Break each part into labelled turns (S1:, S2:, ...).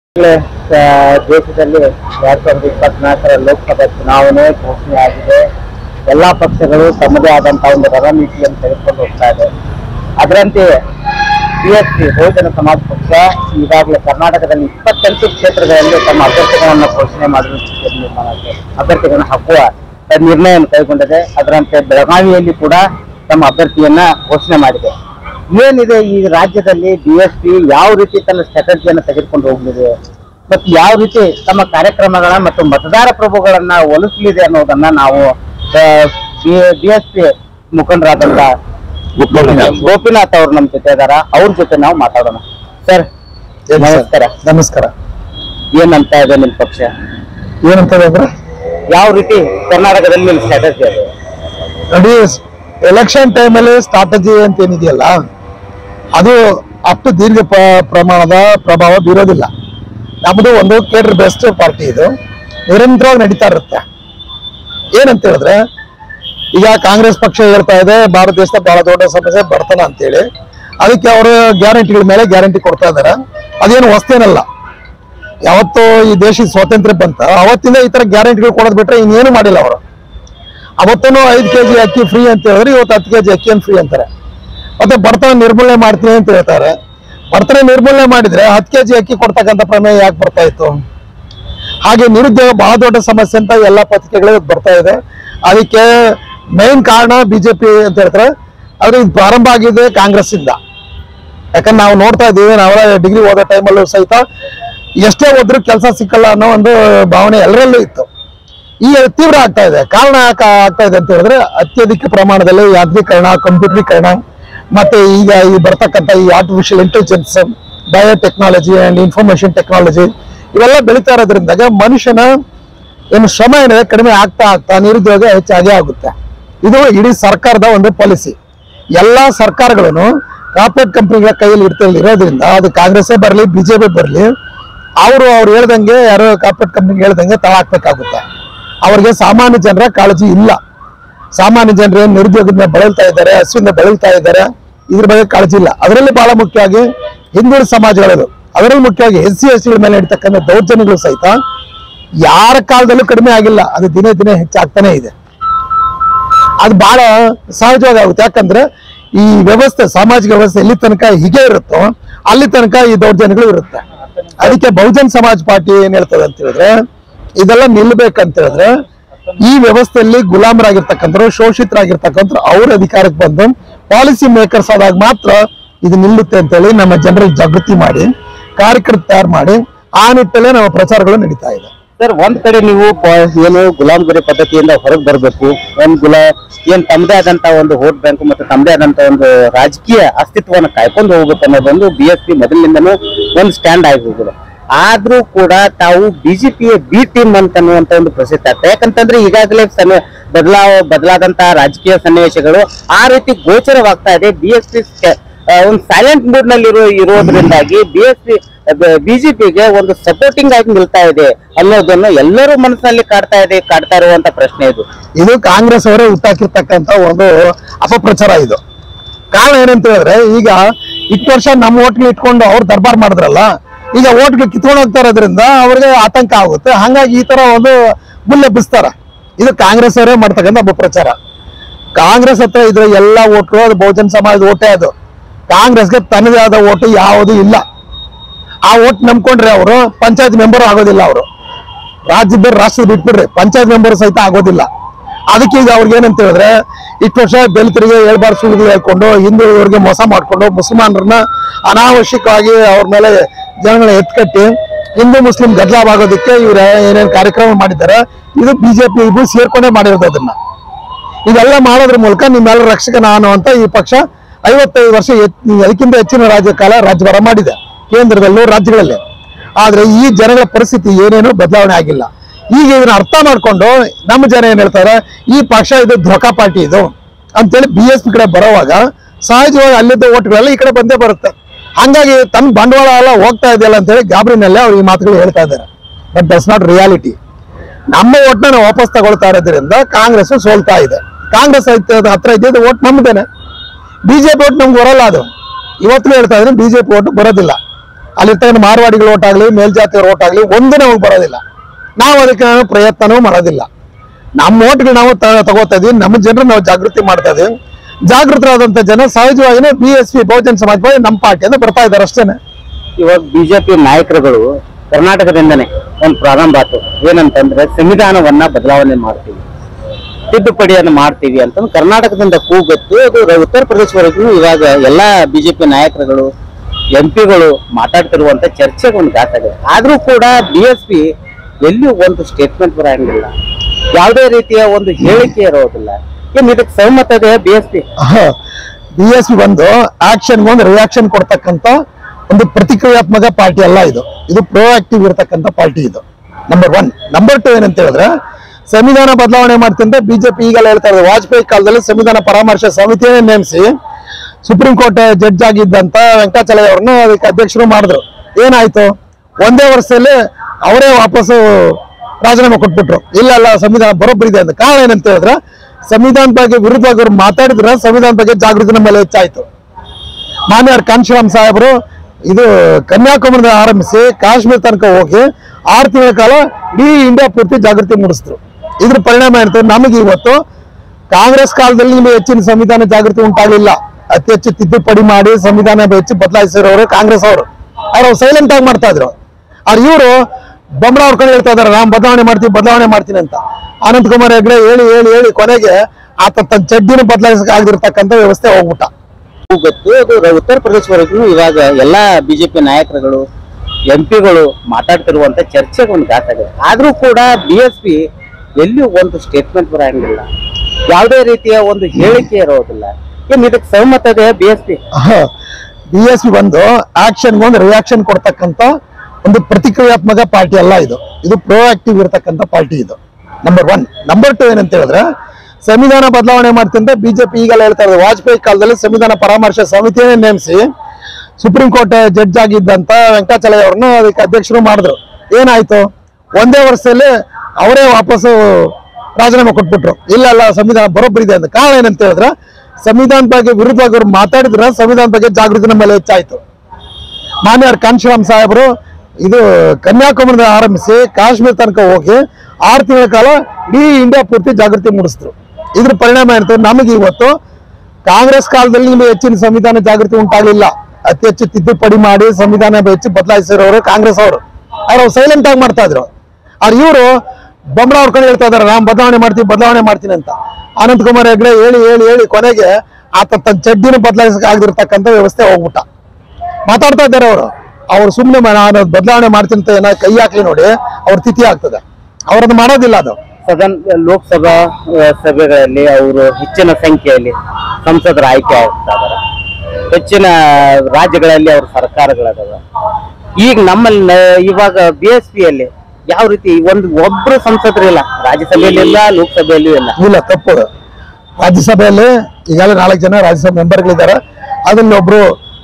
S1: ದೇಶದಲ್ಲಿ 2024ರ ಲೋಕಸಭಾ ಚುನಾವಣೆ ಘೋಷಣೆ ಆಗಿದೆ. ಎಲ್ಲಾ ಪಕ್ಷಗಳು ತಮ್ಮದೇ ಆದಂತಹ ಒಂದು ರಣನೀತಿಯನ್ನು ತೆಗೆದುಕೊಂಡು ಹೋಗ್ತಾ ಇದೆ. ಅದರಂತೆ ಬಿಎಸ್ಪಿ ಬಹುಜನ ಸಮಾಜ ಪಕ್ಷ ಈಗಾಗಲೇ ಕರ್ನಾಟಕದಲ್ಲಿ 28 ಕ್ಷೇತ್ರಗಳಲ್ಲಿ ತಮ್ಮ ಅಭ್ಯರ್ಥಿಗಳನ್ನು ಘೋಷಣೆ ಮಾಡಿರುವ ಅಭ್ಯರ್ಥಿಗಳನ್ನು ಹಾಕುವ ನಿರ್ಣಯವನ್ನು ಕೈಗೊಂಡಿದೆ. ಅದರಂತೆ ಬೆಳಗಾವಿಯಲ್ಲಿ ಕೂಡ ತಮ್ಮ ಅಭ್ಯರ್ಥಿಯನ್ನ ಘೋಷಣೆ ಮಾಡಿದೆ. ಏನಿದೆ ಈ ರಾಜ್ಯದಲ್ಲಿ ಬಿಎಸ್ಪಿ ಯಾವ ರೀತಿ ತನ್ನ ಸ್ಟ್ರಾಟಜಿಯನ್ನು ತೆಗೆದುಕೊಂಡು ಹೋಗಲಿದೆ ಮತ್ತು ಯಾವ ರೀತಿ ತಮ್ಮ ಕಾರ್ಯಕ್ರಮಗಳ ಮತ್ತು ಮತದಾರ ಪ್ರಭುಗಳನ್ನ ಒಲಿಸಲಿದೆ ಅನ್ನೋದನ್ನ ನಾವು ಬಿಎಸ್ಪಿ ಮುಖಂಡರಾದಂತ ಗೋಪಿನಾಥ್ ಅವರು ನಮ್ಮ ಜೊತೆ ಇದಾರ. ಅವ್ರ ಜೊತೆ ನಾವು ಮಾತಾಡೋಣ. ಸರ್ ನಮಸ್ಕಾರ.
S2: ನಮಸ್ಕಾರ.
S1: ಏನಂತ ಇದೆ ನಿಮ್ ಪಕ್ಷ?
S2: ಏನಂತ ಅಂದ್ರೆ
S1: ಯಾವ ರೀತಿ ಕರ್ನಾಟಕದಲ್ಲಿ ನಿಮ್ ಸ್ಟ್ರಾಟಜಿ ಇದೆ?
S2: ನೋಡಿ, ಎಲೆಕ್ಷನ್ ಟೈಮಲ್ಲಿ ಸ್ಟ್ರಾಟಜಿ ಅಂತ ಏನಿದೆಯಲ್ಲ ಅದು ಅಷ್ಟು ದೀರ್ಘ ಪ್ರಮಾಣದ ಪ್ರಭಾವ ಬೀರೋದಿಲ್ಲ. ನಮ್ಮದು ಒಂದು ಕೇಡರ್ ಬೆಸ್ಟ್ ಪಾರ್ಟಿ, ಇದು ನಿರಂತರವಾಗಿ ನಡೀತಾ ಇರುತ್ತೆ. ಏನಂತ ಹೇಳಿದ್ರೆ, ಈಗ ಕಾಂಗ್ರೆಸ್ ಪಕ್ಷ ಹೇಳ್ತಾ ಇದೆ ಭಾರತ ದೇಶದ ಬಹಳ ದೊಡ್ಡ ಸಮಸ್ಯೆ ಬಡತನ ಅಂತೇಳಿ, ಅದಕ್ಕೆ ಅವರು ಗ್ಯಾರಂಟಿಗಳ ಮೇಲೆ ಗ್ಯಾರಂಟಿ ಕೊಡ್ತಾ ಇದಾರೆ. ಅದೇನು ಹೊಸ್ತೇನಲ್ಲ. ಯಾವತ್ತು ಈ ದೇಶದ ಸ್ವಾತಂತ್ರ್ಯ ಬಂತ ಅವತ್ತಿಂದ ಈ ತರ ಗ್ಯಾರಂಟಿಗಳು ಕೊಡೋದ್ ಬಿಟ್ರೆ ಇನ್ನೇನು ಮಾಡಿಲ್ಲ ಅವರು. ಅವತ್ತೂ 5 kg ಅಕ್ಕಿ ಫ್ರೀ ಅಂತ ಹೇಳಿದ್ರೆ ಇವತ್ತು 10 kg ಅಕ್ಕಿಯನ್ನು ಫ್ರೀ ಅಂತಾರೆ. ಮತ್ತೆ ಬಡತನ ನಿರ್ಮೂಲನೆ ಮಾಡ್ತೀನಿ ಅಂತ ಹೇಳ್ತಾರೆ. ಬಡತನ ನಿರ್ಮೂಲನೆ ಮಾಡಿದ್ರೆ 10 kg ಅಕ್ಕಿ ಕೊಡ್ತಕ್ಕಂಥ ಪ್ರಮೇಯ ಯಾಕೆ ಬರ್ತಾ ಇತ್ತು? ಹಾಗೆ ನಿರುದ್ಯೋಗ ಬಹಳ ದೊಡ್ಡ ಸಮಸ್ಯೆ ಅಂತ ಎಲ್ಲ ಪತ್ರಿಕೆಗಳು ಬರ್ತಾ ಇದೆ. ಅದಕ್ಕೆ ಮೈನ್ ಕಾರಣ ಬಿಜೆಪಿ ಅಂತ ಹೇಳ್ತಾರೆ. ಆದ್ರೆ ಇದು ಪ್ರಾರಂಭ ಆಗಿದೆ ಕಾಂಗ್ರೆಸ್ ಇಂದ. ಯಾಕಂದ್ರೆ ನಾವು ನೋಡ್ತಾ ಇದ್ದೀವಿ, ನಾವೆಲ್ಲ ಡಿಗ್ರಿ ಓದೋ ಟೈಮಲ್ಲೂ ಸಹಿತ ಎಷ್ಟೇ ಓದ್ರೂ ಕೆಲಸ ಸಿಕ್ಕಲ್ಲ ಅನ್ನೋ ಒಂದು ಭಾವನೆ ಎಲ್ಲರಲ್ಲೂ ಇತ್ತು. ಈಗ ತೀವ್ರ ಆಗ್ತಾ ಇದೆ. ಕಾರಣ ಯಾಕೆ ಆಗ್ತಾ ಇದೆ ಅಂತ ಹೇಳಿದ್ರೆ, ಅತ್ಯಧಿಕ ಪ್ರಮಾಣದಲ್ಲಿ ಯಾಂತ್ರೀಕರಣ, ಕಂಪ್ಯೂಟರೀಕರಣ, ಮತ್ತೆ ಈಗ ಈ ಬರ್ತಕ್ಕಂಥ ಈ artificial intelligence, biotechnology and information technology ಇವೆಲ್ಲ ಬೆಳೀತಾ ಇರೋದ್ರಿಂದಾಗ ಮನುಷ್ಯನ ಏನು ಶ್ರಮ ಏನಿದೆ ಕಡಿಮೆ ಆಗ್ತಾ ಆಗ್ತಾ ನಿರುದ್ಯೋಗ ಹೆಚ್ಚಾಗೇ ಆಗುತ್ತೆ. ಇದು ಇಡೀ ಸರ್ಕಾರದ ಒಂದು ಪಾಲಿಸಿ. ಎಲ್ಲಾ ಸರ್ಕಾರಗಳನ್ನು ಕಾರ್ಪೊರೇಟ್ ಕಂಪನಿಗಳ ಕೈಯಲ್ಲಿ ಇರೋದ್ರಿಂದ, ಅದು ಕಾಂಗ್ರೆಸ್ಸೇ ಬರಲಿ ಬಿಜೆಪಿ ಬರಲಿ, ಅವ್ರು ಹೇಳ್ದಂಗೆ ಯಾರೋ ಕಾರ್ಪೊರೇಟ್ ಕಂಪನಿಗೆ ಹೇಳ್ದಂಗೆ ತಳಾಕ್ಬೇಕಾಗುತ್ತೆ. ಅವ್ರಿಗೆ ಸಾಮಾನ್ಯ ಜನರ ಕಾಳಜಿ ಇಲ್ಲ. ಸಾಮಾನ್ಯ ಜನರು ನಿರುದ್ಯೋಗದಿಂದ ಬಳಲ್ತಾ ಇದ್ದಾರೆ, ಹಸುವಿಂದ ಬಳಲ್ತಾ ಇದ್ದಾರೆ, ಇದ್ರ ಬಗ್ಗೆ ಕಾಳಜಿ ಇಲ್ಲ. ಅದರಲ್ಲಿ ಬಹಳ ಮುಖ್ಯವಾಗಿ ಹಿಂದುಳಿದ ಸಮಾಜಗಳದು, ಅದರಲ್ಲಿ ಮುಖ್ಯವಾಗಿ SC ST ಮೇಲೆ ನಡೀತಕ್ಕಂಥ ದೌರ್ಜನ್ಯಗಳು ಸಹಿತ ಯಾರ ಕಾಲದಲ್ಲೂ ಕಡಿಮೆ ಆಗಿಲ್ಲ. ಅದು ದಿನೇ ದಿನೇ ಹೆಚ್ಚಾಗ್ತಾನೆ ಇದೆ. ಅದು ಬಹಳ ಸಹಜವಾಗಿ ಆಗುತ್ತೆ. ಯಾಕಂದ್ರೆ ಈ ವ್ಯವಸ್ಥೆ, ಸಾಮಾಜಿಕ ವ್ಯವಸ್ಥೆ ಎಲ್ಲಿ ತನಕ ಹೀಗೆ ಇರುತ್ತೋ ಅಲ್ಲಿ ತನಕ ಈ ದೌರ್ಜನ್ಯಗಳು ಇರುತ್ತೆ. ಅದಕ್ಕೆ ಬಹುಜನ್ ಸಮಾಜ್ ಪಾರ್ಟಿ ಏನ್ ಹೇಳ್ತದೆ ಅಂತ ಹೇಳಿದ್ರೆ, ಇದೆಲ್ಲ ನಿಲ್ಬೇಕಂತ ಹೇಳಿದ್ರೆ ಈ ವ್ಯವಸ್ಥೆಯಲ್ಲಿ ಗುಲಾಮರಾಗಿರ್ತಕ್ಕಂಥವ್ರು, ಶೋಷಿತರಾಗಿರ್ತಕ್ಕಂಥವ್ರು ಅವ್ರ ಅಧಿಕಾರಕ್ಕೆ ಬಂದು ಪಾಲಿಸಿ ಮೇಕರ್ಸ್ ಆದಾಗ ಮಾತ್ರ ಇದು ನಿಲ್ಲುತ್ತೆ ಅಂತೇಳಿ ನಮ್ಮ ಜನರಿಗೆ ಜಾಗೃತಿ ಮಾಡಿ ಕಾರ್ಯಕರ್ತ ತಯಾರು ಮಾಡಿ ಆ ನಿಟ್ಟಲ್ಲೇ ನಮ್ಮ ಪ್ರಚಾರಗಳು ನಡೀತಾ ಇದೆ.
S1: ಸರ್, ಒಂದ್ ಕಡೆ ನೀವು ಏನು ಗುಲಾಮಗಿರಿ ಪದ್ಧತಿಯಿಂದ ಹೊರಗೆ ಬರಬೇಕು, ಏನ್ ತಮ್ಮದೇ ಆದಂತ ಒಂದು ವೋಟ್ ಬ್ಯಾಂಕ್ ಮತ್ತು ತಮ್ಮದೇ ಆದಂತ ಒಂದು ರಾಜಕೀಯ ಅಸ್ತಿತ್ವವನ್ನು ಕಾಯ್ಕೊಂಡು ಹೋಗ್ಬೇಕು ಅನ್ನೋದೊಂದು ಬಿಎಸ್ಪಿ ಮೊದಲಿನಿಂದನೂ ಒಂದು ಸ್ಟ್ಯಾಂಡ್ ಆಗಿ ಹೋಗುದು. ಆದ್ರೂ ಕೂಡ ತಾವು ಬಿಜೆಪಿಯ ಬಿ ಟೀಮ್ ಅಂತನ್ನುವಂತ ಒಂದು ಪ್ರಸಿದ್ಧ ಆಗ್ತದೆ. ಯಾಕಂತಂದ್ರೆ ಈಗಾಗಲೇ ಬದಲಾದಂತಹ ರಾಜಕೀಯ ಸನ್ನಿವೇಶಗಳು ಆ ರೀತಿ ಗೋಚರವಾಗ್ತಾ ಇದೆ. ಬಿಎಸ್ಪಿ ಒಂದು ಸೈಲೆಂಟ್ ಮೂಡ್ ನಲ್ಲಿ ಇರೋದ್ರಿಂದಾಗಿ ಬಿಜೆಪಿಗೆ ಒಂದು ಸಪೋರ್ಟಿಂಗ್ ಆಗಿ ನಿಲ್ತಾ ಇದೆ ಅನ್ನೋದನ್ನು ಎಲ್ಲರೂ ಮನಸ್ಸಿನಲ್ಲಿ ಕಾಡ್ತಾ ಇರುವಂತ ಪ್ರಶ್ನೆ ಇದು
S2: ಕಾಂಗ್ರೆಸ್ ಅವರೇ ಹುಟ್ಟಾಕಿರ್ತಕ್ಕಂಥ ಒಂದು ಅಪಪ್ರಚಾರ. ಇದು ಕಾರಣ ಏನಂತ ಹೇಳಿದ್ರೆ, ಈಗ 20 ವರ್ಷ ನಮ್ಮ ಓಟ್ಗಳು ಇಟ್ಕೊಂಡು ಅವ್ರು ದರ್ಬಾರ್ ಮಾಡಿದ್ರಲ್ಲ, ಈಗ ಓಟ್ಗಳು ಕಿತ್ಕೊಂಡು ಹೋಗ್ತಾ ಇರೋದ್ರಿಂದ ಅವ್ರಿಗೆ ಆತಂಕ ಆಗುತ್ತೆ. ಹಂಗಾಗಿ ಈ ತರ ಒಂದು ಮುಲ್ಲೆಬ್ಬಿಸ್ತಾರ. ಇದು ಕಾಂಗ್ರೆಸ್ ಅವರೇ ಮಾಡ್ತಕ್ಕಂಥ ಅಪಪ್ರಚಾರ. ಕಾಂಗ್ರೆಸ್ ಹತ್ರ ಇದ್ರೆ ಎಲ್ಲಾ ಓಟ್ಗಳು ಅದು ಬಹುಜನ ಸಮಾಜದ ಓಟೇ. ಅದು ಕಾಂಗ್ರೆಸ್ಗೆ ತನ್ನದೇ ಆದ ಓಟು ಯಾವುದೂ ಇಲ್ಲ. ಆ ಓಟ್ ನಂಬ್ಕೊಂಡ್ರೆ ಅವರು ಪಂಚಾಯತ್ ಮೆಂಬರ್ ಆಗೋದಿಲ್ಲ. ಅವರು ರಾಷ್ಟ್ರದ ಬಿಟ್ಬಿಡ್ರಿ, ಪಂಚಾಯತ್ ಮೆಂಬರ್ ಸಹಿತ ಆಗೋದಿಲ್ಲ. ಅದಕ್ಕೆ ಈಗ ಅವ್ರಿಗೆ ಏನಂತ ಹೇಳಿದ್ರೆ, 20 ವರ್ಷ ದಲಿತರಿಗೆ 7 ಬಾರ್ ಸುಳ್ಳು ಹೇಳ್ಕೊಂಡು, ಹಿಂದುಳಿದವರಿಗೆ ಮೋಸ ಮಾಡ್ಕೊಂಡು, ಮುಸಲ್ಮಾನರನ್ನ ಅನಾವಶ್ಯಕವಾಗಿ ಅವ್ರ ಮೇಲೆ ಜನಗಳನ್ನ ಎತ್ಕಟ್ಟಿ ಹಿಂದೂ ಮುಸ್ಲಿಂ ಗದ್ದಲವಾಗೋದಕ್ಕೆ ಇವ್ರು ಏನೇನು ಕಾರ್ಯಕ್ರಮ ಮಾಡಿದ್ದಾರೆ, ಇದು ಬಿಜೆಪಿ ಇಬ್ಬರು ಸೇರ್ಕೊಂಡೇ ಮಾಡಿರೋದು. ಅದನ್ನ ಇದೆಲ್ಲ ಮಾಡೋದ್ರ ಮೂಲಕ ನಿಮ್ಮೆಲ್ಲ ರಕ್ಷಕ ನಾನು ಅಂತ ಈ ಪಕ್ಷ 55 ವರ್ಷ ಅದಕ್ಕಿಂತ ಹೆಚ್ಚಿನ ರಾಜ್ಯಭಾರ ಮಾಡಿದೆ, ಕೇಂದ್ರದಲ್ಲೂ ರಾಜ್ಯಗಳಲ್ಲಿ. ಆದ್ರೆ ಈ ಜನಗಳ ಪರಿಸ್ಥಿತಿ ಏನೇನು ಬದಲಾವಣೆ ಆಗಿಲ್ಲ. ಈಗ ಇದನ್ನ ಅರ್ಥ ಮಾಡ್ಕೊಂಡು ನಮ್ಮ ಜನ ಏನ್ ಹೇಳ್ತಾರೆ, ಈ ಪಕ್ಷ ಇದು ಧೋಕಾ ಪಾರ್ಟಿ ಇದು ಅಂತೇಳಿ ಬಿಎಸ್ಪಿ ಕಡೆ ಬರೋವಾಗ ಸಹಜವಾಗಿ ಅಲ್ಲಿದ್ದ ಓಟ್ಗಳೆಲ್ಲ ಈ ಕಡೆ ಬಂದೇ ಬರುತ್ತೆ. ಹಂಗಾಗಿ ತನ್ನ ಬಂಡವಾಳ ಎಲ್ಲ ಹೋಗ್ತಾ ಇದೆಯಲ್ಲ ಅಂತೇಳಿ ಗಾಬರಿನಲ್ಲೇ ಅವ್ರು ಈ ಮಾತುಗಳು ಹೇಳ್ತಾ ಇದ್ದಾರೆ. But that's not reality. ನಮ್ಮ ಓಟ್ನ ನಾವು ವಾಪಸ್ ತಗೊಳ್ತಾ ಇರೋದ್ರಿಂದ ಕಾಂಗ್ರೆಸ್ ಸೋಲ್ತಾ ಇದೆ. ಕಾಂಗ್ರೆಸ್ ಹತ್ರ ಇದ್ದಿದ್ದು ಓಟ್ ನಮ್ದೇನೆ. ಬಿಜೆಪಿ ಓಟ್ ನಮ್ಗೆ ಬರಲ್ಲ. ಅದು ಇವತ್ತು ಹೇಳ್ತಾ ಇದ್ರೆ ಬಿಜೆಪಿ ಓಟ್ ಬರೋದಿಲ್ಲ. ಅಲ್ಲಿರ್ತಕ್ಕಂಥ ಮಾರವಾಡಿಗಳ ಓಟ್ ಆಗಲಿ ಮೇಲ್ಜಾತಿಯವ್ರ ಓಟ್ ಆಗಲಿ ಒಂದು ನಮಗೆ ಬರೋದಿಲ್ಲ. ನಾವು ಅದಕ್ಕೆ ಪ್ರಯತ್ನನೂ ಮಾಡೋದಿಲ್ಲ. ನಮ್ಮ ಓಟ್ಗಳು ನಾವು ತಗೋತಾ ಇದೀವಿ. ನಮ್ಮ ಜನರು ನಾವು ಜಾಗೃತಿ ಮಾಡ್ತಾ ಇದೀವಿ. ಜಾಗೃತರಾದಂತ ಜನ ಸಹಜವಾಗಿನೇ BSP ಬಹುಜನ ಸಮಾಜ ಪಾರ್ಟಿ ನಮ್ಮ ಪಾರ್ಟಿಯಿಂದ ಬರ್ತಾ ಇದ್ದಾರೆ ಅಷ್ಟೇನೆ.
S1: ಇವಾಗ ಬಿಜೆಪಿ ನಾಯಕರುಗಳು ಕರ್ನಾಟಕದಿಂದನೇ ಒಂದು ಪ್ರಾರಂಭ ಆಯ್ತು. ಏನಂತಂದ್ರೆ ಸಂವಿಧಾನವನ್ನ ಬದಲಾವಣೆ ಮಾಡ್ತೀವಿ, ತಿದ್ದುಪಡಿಯನ್ನು ಮಾಡ್ತೀವಿ ಅಂತ ಕರ್ನಾಟಕದಿಂದ ಕೂಗತ್ತು. ಅದು ಉತ್ತರ ಪ್ರದೇಶವರೆಗೂ ಇವಾಗ ಎಲ್ಲಾ ಬಿಜೆಪಿ ನಾಯಕರುಗಳು MP ಗಳು ಮಾತಾಡ್ತಿರುವಂತ ಚರ್ಚೆಗೆ ಒಂದು ಘಾತಾಗಿದೆ. ಆದ್ರೂ ಕೂಡ BSP ಎಲ್ಲಿ ಒಂದು ಸ್ಟೇಟ್ಮೆಂಟ್ ಬರಂಗಿಲ್ಲ, ಯಾವುದೇ ರೀತಿಯ ಒಂದು ಹೇಳಿಕೆ ಇರೋದಿಲ್ಲ. ಏನ್ ಇದಕ್ಕೆ ಸಹಮತ ಇದೆ BSP?
S2: BSP ಒಂದು ಆಕ್ಷನ್ ಒಂದು ರಿಯಾಕ್ಷನ್ ಕೊಡ್ತಕ್ಕಂತ ಒಂದು ಪ್ರತಿಕ್ರಿಯಾತ್ಮಕ ಪಾರ್ಟಿ ಅಲ್ಲ ಇದು. ಇದು ಪ್ರೋಆಕ್ಟಿವ್ ಇರತಕ್ಕಂತ ಪಾರ್ಟಿ ಇದು. ನಂಬರ್ 1. ನಂಬರ್ 2 ಏನಂತ ಹೇಳಿದ್ರೆ ಸಂವಿಧಾನ ಬದಲಾವಣೆ ಮಾಡ್ತಿಂತ ಬಿಜೆಪಿ ಈಗಲ್ಲ ಹೇಳ್ತಾ ಇರೋದು. ವಾಜಪೇಯಿ ಕಾಲದಲ್ಲಿ ಸಂವಿಧಾನ ಪರಾಮರ್ಶೆ ಸಮಿತಿಯನ್ನೇ ನೇಮಿಸಿ ಸುಪ್ರೀಂ ಕೋರ್ಟ್ ಜಡ್ಜ್ ಆಗಿದ್ದಂತ ವೆಂಕಟಾಚಲಯ್ಯ ಅವ್ರನ್ನ ಅದಕ್ಕೆ ಅಧ್ಯಕ್ಷರು ಮಾಡಿದ್ರು. ಏನಾಯ್ತು? ಒಂದೇ ವರ್ಷದಲ್ಲಿ ಅವರೇ ವಾಪಸ್ಸು ರಾಜೀನಾಮೆ ಕೊಟ್ಬಿಟ್ರು. ಇಲ್ಲ ಸಂವಿಧಾನ ಬರೋಬ್ಬರಿದೆ ಅಂತ. ಕಾರಣ ಏನಂತ ಹೇಳಿದ್ರೆ ಸಂವಿಧಾನ ಬಗ್ಗೆ ವಿರುದ್ಧವಾಗಿ ಅವ್ರು ಮಾತಾಡಿದ್ರೆ ಸಂವಿಧಾನ ಬಗ್ಗೆ ಜಾಗೃತಿ ನಮ್ಮ ಮೇಲೆ ಹೆಚ್ಚಾಯ್ತು. ಮಾನ್ಯ ಕಾಂಶಿರಾಮ್ ಸಾಹೇಬರು ಇದು ಕನ್ಯಾಕುಮಾರಿ ಆರಂಭಿಸಿ ಕಾಶ್ಮೀರ ತನಕ ಹೋಗಿ 6 ತಿಂಗಳ ಕಾಲ ಇಡೀ ಇಂಡಿಯಾ ಪೂರ್ತಿ ಜಾಗೃತಿ ಮೂಡಿಸಿದ್ರು. ಇದ್ರ ಪರಿಣಾಮ ಏನಿತ್ತು? ನಮಗೆ ಇವತ್ತು ಕಾಂಗ್ರೆಸ್ ಕಾಲದಲ್ಲಿ ನಿಮಗೆ ಹೆಚ್ಚಿನ ಸಂವಿಧಾನ ಜಾಗೃತಿ ಉಂಟಾಗಲಿಲ್ಲ. ಅತಿ ಹೆಚ್ಚು ತಿದ್ದುಪಡಿ ಮಾಡಿ ಸಂವಿಧಾನ ಹೆಚ್ಚು ಬದಲಾಯಿಸಿರೋರು ಕಾಂಗ್ರೆಸ್ ಅವರು. ಅವ್ರು ಸೈಲೆಂಟ್ ಆಗಿ ಮಾಡ್ತಾ ಇದ್ರು. ಅವ್ರು ಇವರು ಬೊಮ್ಮಳ ಹೊಡ್ಕೊಂಡು ಹೇಳ್ತಾ ಇದಾರೆ ನಾನು ಬದಲಾವಣೆ ಮಾಡ್ತೀನಿ ಅಂತ. ಅನಂತಕುಮಾರ್ ಹೆಗಡೆ ಹೇಳಿ ಹೇಳಿ ಹೇಳಿ ಕೊನೆಗೆ ಆತ ತನ್ನ ಚಡ್ಡಿನ ಬದಲಾಯಿಸಕ್ಕೆ ಆಗದಿರ್ತಕ್ಕಂಥ ವ್ಯವಸ್ಥೆ ಹೋಗ್ಬಿಟ್ಟ.
S1: ಗೊತ್ತು. ಅದು ಉತ್ತರ ಪ್ರದೇಶವರೆಗೂ ಇವಾಗ ಎಲ್ಲಾ ಬಿಜೆಪಿ ನಾಯಕರುಗಳು MP ಗಳು ಮಾತಾಡ್ತಿರುವಂತ ಚರ್ಚೆಗೆ ಒಂದು ಘಾತಾಗಿದೆ. ಆದ್ರೂ ಕೂಡ BSP ಎಲ್ಲಿ ಒಂದು ಸ್ಟೇಟ್ಮೆಂಟ್ ಬರಂಗಿಲ್ಲ, ಯಾವುದೇ ರೀತಿಯ ಒಂದು ಹೇಳಿಕೆ ಇರೋದಿಲ್ಲ. ಏನ್ ಇದಕ್ಕೆ ಸಹಮತ ಇದೆ BSP?
S2: BSP ಒಂದು ಆಕ್ಷನ್ ಒಂದು ರಿಯಾಕ್ಷನ್ ಕೊಡ್ತಕ್ಕಂತ ಒಂದು ಪ್ರತಿಕ್ರಿಯಾತ್ಮಕ ಪಾರ್ಟಿ ಅಲ್ಲ ಇದು. ಇದು ಪ್ರೋಆಕ್ಟಿವ್ ಇರತಕ್ಕಂತ ಪಾರ್ಟಿ ಇದು. ನಂಬರ್ 1. ನಂಬರ್ 2 ಏನಂತ ಹೇಳಿದ್ರೆ ಸಂವಿಧಾನ ಬದಲಾವಣೆ ಮಾಡ್ತಿಂತ ಬಿಜೆಪಿ ಈಗಲ್ಲ ಹೇಳ್ತಾ ಇರೋದು. ವಾಜಪೇಯಿ ಕಾಲದಲ್ಲಿ ಸಂವಿಧಾನ ಪರಾಮರ್ಶೆ ಸಮಿತಿಯನ್ನೇ ನೇಮಿಸಿ ಸುಪ್ರೀಂ ಕೋರ್ಟ್ ಜಡ್ಜ್ ಆಗಿದ್ದಂತ ವೆಂಕಟಾಚಲಯ್ಯ ಅವ್ರನ್ನ ಅದಕ್ಕೆ ಅಧ್ಯಕ್ಷರು ಮಾಡಿದ್ರು. ಏನಾಯ್ತು? ಒಂದೇ ವರ್ಷದಲ್ಲಿ ಅವರೇ ವಾಪಸ್ಸು ರಾಜೀನಾಮೆ ಕೊಟ್ಬಿಟ್ರು. ಇಲ್ಲ ಸಂವಿಧಾನ ಬರೋಬ್ಬರಿದೆ ಅಂತ. ಕಾರಣ ಏನಂತ ಹೇಳಿದ್ರೆ ಸಂವಿಧಾನ ಬಗ್ಗೆ ವಿರುದ್ಧವಾಗಿ ಅವ್ರು ಮಾತಾಡಿದ್ರೆ ಸಂವಿಧಾನ ಬಗ್ಗೆ ಜಾಗೃತಿ ನಮ್ಮ ಮೇಲೆ ಹೆಚ್ಚಾಯ್ತು. ಮಾನ್ಯ ಕಾಂಶಿರಾಮ್ ಸಾಹೇಬರು ಇದು ಕನ್ಯಾಕುಮಾರಿ ಆರಂಭಿಸಿ ಕಾಶ್ಮೀರ ತನಕ ಹೋಗಿ 6 ತಿಂಗಳ ಕಾಲ ಇಡೀ ಇಂಡಿಯಾ ಪೂರ್ತಿ ಜಾಗೃತಿ ಮೂಡಿಸಿದ್ರು. ಇದ್ರ ಪರಿಣಾಮ ಏನಿತ್ತು? ನಮಗೆ ಇವತ್ತು ಕಾಂಗ್ರೆಸ್ ಕಾಲದಲ್ಲಿ ನಿಮಗೆ ಹೆಚ್ಚಿನ ಸಂವಿಧಾನ ಜಾಗೃತಿ ಉಂಟಾಗಲಿಲ್ಲ. ಅತಿ ಹೆಚ್ಚು ತಿದ್ದುಪಡಿ ಮಾಡಿ ಸಂವಿಧಾನ ಹೆಚ್ಚು ಬದಲಾಯಿಸಿರೋರು ಕಾಂಗ್ರೆಸ್ ಅವರು. ಅವ್ರು ಸೈಲೆಂಟ್ ಆಗಿ ಮಾಡ್ತಾ ಇದ್ರು. ಅವ್ರು ಇವರು ಬೊಮ್ಮಳ ಹೊಡ್ಕೊಂಡು ಹೇಳ್ತಾ ಇದಾರೆ ನಾನು ಬದಲಾವಣೆ ಮಾಡ್ತೀನಿ ಅಂತ. ಅನಂತಕುಮಾರ್ ಹೆಗಡೆ ಹೇಳಿ ಹೇಳಿ ಹೇಳಿ ಕೊನೆಗೆ ಆತ ತನ್ನ ಚಡ್ಡಿನ ಬದಲಾಯಿಸಕ್ಕೆ ಆಗದಿರ್ತಕ್ಕಂಥ ವ್ಯವಸ್ಥೆ ಹೋಗ್ಬಿಟ್ಟ. ಮಾತಾಡ್ತಾ ಇದ್ದಾರೆ ಅವ್ರು ಸುಮ್ಮನೆ ನಾನು ಬದಲಾವಣೆ ಮಾಡ್ತೀನಿ ಅಂತ ಏನಾದ್ರು ಕೈ ಹಾಕ್ಲಿ ನೋಡಿ ಅವ್ರ ತಿಥಿ ಆಗ್ತದೆ. ಅವ್ರದ್ದು ಮಾಡೋದಿಲ್ಲ. ಅದು
S1: ಲೋಕಸಭಾ ಸಭೆಗಳಲ್ಲಿ ಅವರು ಹೆಚ್ಚಿನ ಸಂಖ್ಯೆಯಲ್ಲಿ ಸಂಸದರ ಆಯ್ಕೆ ಆಗ್ತಾ ಇದಾರೆ. ಹೆಚ್ಚಿನ ರಾಜ್ಯಗಳಲ್ಲಿ ಅವ್ರ ಸರ್ಕಾರಗಳದಾವ. ಈಗ ನಮ್ಮಲ್ಲಿ ಇವಾಗ BSPಯಲ್ಲಿ ಯಾವ ರೀತಿ ಒಬ್ರು ಸಂಸದರು ಇಲ್ಲ, ರಾಜ್ಯಸಭೆಯಲ್ಲಿ ಇಲ್ಲ, ಲೋಕಸಭೆಯಲ್ಲೂ ಇಲ್ಲ.
S2: ತಪ್ಪು. ರಾಜ್ಯಸಭೆಯಲ್ಲಿ ಈಗಾಗಲೇ 4 ಜನ ರಾಜ್ಯಸಭಾ ಮೆಂಬರ್ಗಳಿದ್ದಾರೆ. ಅದರಲ್ಲಿ ಒಬ್ರು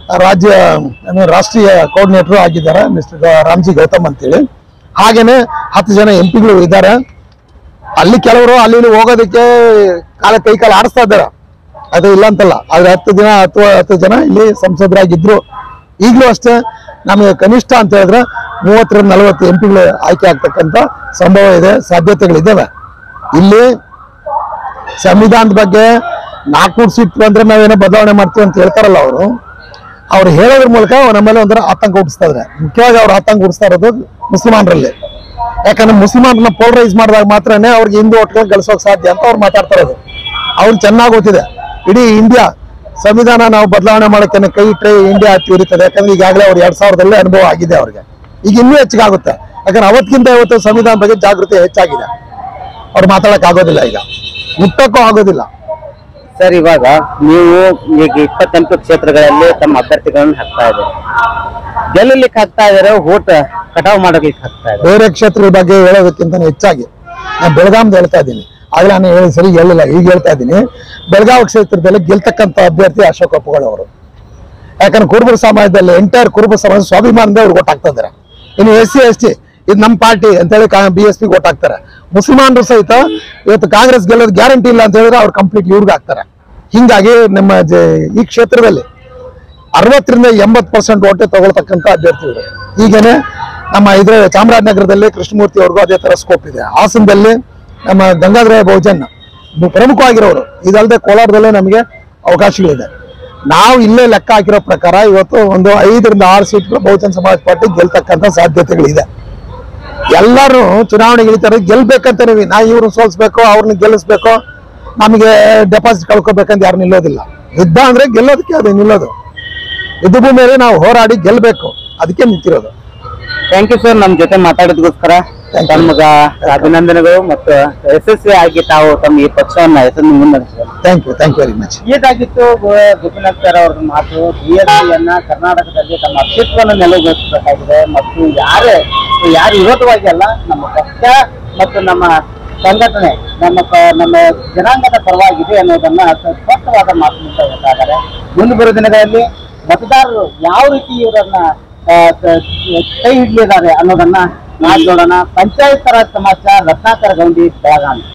S2: ರಾಷ್ಟ್ರೀಯ ಕೋಆರ್ಡಿನೇಟರ್ ಆಗಿದ್ದಾರೆ ಮಿಸ್ಟರ್ ರಾಮ್ಜಿ ಗೌತಮ್ ಅಂತೇಳಿ. ಹಾಗೇನೆ 10 ಜನ MP ಗಳು ಇದ್ದಾರೆ. ಅಲ್ಲಿ ಕೆಲವರು ಅಲ್ಲಿ ಹೋಗೋದಕ್ಕೆ ಕೈ ಕಾಲ ಆಡಿಸ್ತಾ ಇದ್ದಾರೆ. ಅದು ಇಲ್ಲ ಅಂತಲ್ಲ. ಆದ್ರೆ 10 ಜನ ಇಲ್ಲಿ ಸಂಸದರಾಗಿದ್ರು. ಈಗಲೂ ಅಷ್ಟೇ ನಮಗೆ ಕನಿಷ್ಠ ಅಂತ ಹೇಳಿದ್ರೆ 30-40 MP ಗಳು ಆಯ್ಕೆ ಆಗ್ತಕ್ಕಂಥ ಸಂಭವ ಇದೆ, ಸಾಧ್ಯತೆಗಳಿದ್ದಾವೆ. ಇಲ್ಲಿ ಸಂವಿಧಾನದ ಬಗ್ಗೆ 400 ಸೀಟ್ ಬಂದ್ರೆ ನಾವೇನೋ ಬದಲಾವಣೆ ಮಾಡ್ತೀವಿ ಅಂತ ಹೇಳ್ತಾರಲ್ಲ ಅವ್ರು ಹೇಳೋದ್ರ ಮೂಲಕ ನಮ್ಮಲ್ಲಿ ಒಂಥರ ಆತಂಕ ಹುಟ್ಟಿಸ್ತಾ ಇದ್ದಾರೆ. ಮುಖ್ಯವಾಗಿ ಅವ್ರು ಆತಂಕ ಹುಟ್ಟಿಸ್ತಾ ಇರೋದು ಮುಸಲ್ಮಾನರಲ್ಲಿ. ಯಾಕಂದ್ರೆ ಮುಸಲ್ಮಾನರನ್ನ ಪೋಲರೈಸ್ ಮಾಡಿದಾಗ ಮಾತ್ರನೇ ಅವ್ರಿಗೆ ಹಿಂದೂ ಒಟ್ಟಿಗೆ ಗಳಿಸೋಕೆ ಸಾಧ್ಯ ಅಂತ ಅವ್ರು ಮಾತಾಡ್ತಾ ಇರೋದು. ಅವ್ರು ಚೆನ್ನಾಗಿ ಗೊತ್ತಿದೆ ಇಡೀ ಇಂಡಿಯಾ ಸಂವಿಧಾನ ನಾವು ಬದಲಾವಣೆ ಮಾಡೋಕೆ ಕೈ ಇಟ್ಟರೆ ಇಂಡಿಯಾ ಹತ್ತಿ ಉರಿತದೆ. ಯಾಕಂದ್ರೆ ಈಗಾಗಲೇ ಅವ್ರು 2000ರಲ್ಲಿ ಅನುಭವ ಆಗಿದೆ ಅವ್ರಿಗೆ. ಈಗ ಇನ್ನೂ ಹೆಚ್ಚಿಗೆ ಆಗುತ್ತೆ. ಯಾಕಂದ್ರೆ ಅವತ್ತಿಗಿಂತ ಇವತ್ತು ಸಂವಿಧಾನ ಬಗ್ಗೆ ಜಾಗೃತಿ ಹೆಚ್ಚಾಗಿದೆ. ಅವ್ರು ಮಾತಾಡಕ್ ಆಗೋದಿಲ್ಲ, ಈಗ ಮುಟ್ಟಕ್ಕೂ ಆಗೋದಿಲ್ಲ.
S1: ಸರ್, ಇವಾಗ ನೀವು ಈಗ 28 ಕ್ಷೇತ್ರಗಳಲ್ಲಿ ತಮ್ಮ ಅಭ್ಯರ್ಥಿಗಳನ್ನು ಹಾಕ್ತಾ ಇದ್ದಾರೆ. ಗೆಲ್ಲಲಿಕ್ಕೆ ಹಾಕ್ತಾ ಇದಾರೆ, ಓಟ್ ಕಟಾವ್ ಮಾಡೋದಕ್ಕೆ ಹಾಕ್ತಾ ಇದ್ದಾರೆ.
S2: ಬೇರೆ ಕ್ಷೇತ್ರಗಳ ಬಗ್ಗೆ ಹೇಳೋದಕ್ಕಿಂತ ಹೆಚ್ಚಾಗಿ ನಾನು ಬೆಳಗಾವಿಂದ ಹೇಳ್ತಾ ಇದ್ದೀನಿ. ಆಗ್ಲೇ ನಾನು ಸರಿ ಹೇಳಿಲ್ಲ, ಈಗ ಹೇಳ್ತಾ ಇದ್ದೀನಿ. ಬೆಳಗಾವಿ ಕ್ಷೇತ್ರದಲ್ಲಿ ಗೆಲ್ತಕ್ಕಂಥ ಅಭ್ಯರ್ಥಿ ಅಶೋಕ್ ಅಪ್ಪುಗಳು ಅವರು. ಯಾಕಂದ್ರೆ ಕುರುಬರ ಸಮಾಜದಲ್ಲಿ ಎಂಟೈರ್ ಕುರುಬರ ಸಮಾಜ ಸ್ವಾಭಿಮಾನದಿಂದ ಅವ್ರು ಓಟ್ ಹಾಕ್ತಾ ಇದ್ದಾರೆ. ಇನ್ನು SC ST ಇದು ನಮ್ಮ ಪಾರ್ಟಿ ಅಂತೇಳಿ BSP ಓಟ್ ಹಾಕ್ತಾರೆ. ಮುಸಲ್ಮಾನರು ಸಹಿತ ಇವತ್ತು ಕಾಂಗ್ರೆಸ್ ಗೆಲ್ಲೋದು ಗ್ಯಾರಂಟಿ ಇಲ್ಲ ಅಂತ ಹೇಳಿದ್ರೆ ಅವ್ರು ಕಂಪ್ಲೀಟ್ ಇವ್ರಿಗೆ ಹಾಕ್ತಾರೆ. ಹಿಂಗಾಗಿ ನಮ್ಮ ಈ ಕ್ಷೇತ್ರದಲ್ಲಿ 60ರಿಂದ 80% ಓಟೆ ತಗೊಳ್ತಕ್ಕಂಥ ಅಭ್ಯರ್ಥಿಗಳು. ಹೀಗೇನೆ ನಮ್ಮ ಚಾಮರಾಜನಗರದಲ್ಲಿ ಕೃಷ್ಣಮೂರ್ತಿ ಅವ್ರಿಗೂ ಅದೇ ತರ ಸ್ಕೋಪ್ ಇದೆ. ಹಾಸನದಲ್ಲಿ ನಮ್ಮ ಗಂಗಾಧರ ಬಹುಜನ್ ಪ್ರಮುಖವಾಗಿರೋರು. ಇದಲ್ಲದೆ ಕೋಲಾರದಲ್ಲೇ ನಮಗೆ ಅವಕಾಶಗಳಿದೆ. ನಾವು ಇಲ್ಲೇ ಲೆಕ್ಕ ಹಾಕಿರೋ ಪ್ರಕಾರ ಇವತ್ತು ಒಂದು 5ರಿಂದ 6 ಸೀಟ್ಗಳು ಬಹುಜನ್ ಸಮಾಜ್ ಪಾರ್ಟಿ ಗೆಲ್ತಕ್ಕಂಥ ಸಾಧ್ಯತೆಗಳಿದೆ. ಎಲ್ಲರೂ ಚುನಾವಣೆಗೆ ಇಳಿತಾರೆ, ಗೆಲ್ಬೇಕಂತ ನಾ ಇವ್ರನ್ನ ಸೋಲ್ಸ್ಬೇಕು, ಅವ್ರನ್ನ ಗೆಲ್ಲಿಸ್ಬೇಕು, ನಮಗೆ ಡೆಪಾಸಿಟ್ ಕಳ್ಕೊಬೇಕಂತ ಯಾರು ನಿಲ್ಲೋದಿಲ್ಲ. ಯುದ್ಧ ಅಂದ್ರೆ ಗೆಲ್ಲೋದಕ್ಕೆ ಅದು ನಿಲ್ಲೋದು. ಯುದ್ಧ ಭೂಮಿಯಲ್ಲಿ ನಾವು ಹೋರಾಡಿ ಗೆಲ್ಬೇಕು, ಅದಕ್ಕೆ ನಿಂತಿರೋದು.
S1: ಥ್ಯಾಂಕ್ ಯು ಸರ್, ನಮ್ಮ ಜೊತೆ ಮಾತಾಡೋದಕ್ಕೋಸ್ಕರ ತಮಗೆ ಅಭಿನಂದನೆಗಳು ಮತ್ತು ಯಶಸ್ವಿ ಆಗಿ ತಾವು ತಮ್ಮ ಈ ಪಕ್ಷವನ್ನ ಹೆಸರು ಮುನ್ನಡೆಸಿದ್ದಾರೆ.
S2: Thank you very much.
S1: ಇದಾಗಿತ್ತು ಗೋಪಿನಾಥ್ ಸರ್ ಅವ್ರ ಮಾತು. ಬಿಎಸ್ಪಿಯನ್ನ ಕರ್ನಾಟಕದಲ್ಲಿ ತಮ್ಮ ಅಸ್ತಿತ್ವವನ್ನು ನೆಲೆಗೊಳಿಸಬೇಕಾಗಿದೆ ಮತ್ತು ಯಾರು ವಿರೋಧವಾಗಿ ಅಲ್ಲ, ನಮ್ಮ ಪಕ್ಷ ಮತ್ತು ನಮ್ಮ ಸಂಘಟನೆ ನಮ್ಮ ಜನಾಂಗದ ಪರವಾಗಿದೆ ಅನ್ನೋದನ್ನ ಸ್ಪಷ್ಟವಾದ ಮಾತು ಹೇಳ್ತಾ ಇದ್ದಾರೆ. ಮುಂದೆ ಬರುವ ದಿನಗಳಲ್ಲಿ ಮತದಾರರು ಯಾವ ರೀತಿ ಇವರನ್ನ ಕೈ ಹಿಡಿಯಲಿದ್ದಾರೆ ಅನ್ನೋದನ್ನ ನೋಡೋಣ. ಪಂಚಾಯತ್ ರಾಜ್ ಸಮಾಚಾರ, ರತ್ನಾಕರ ಗೌಂಡಿ, ಬೆಳಗಾವಿ.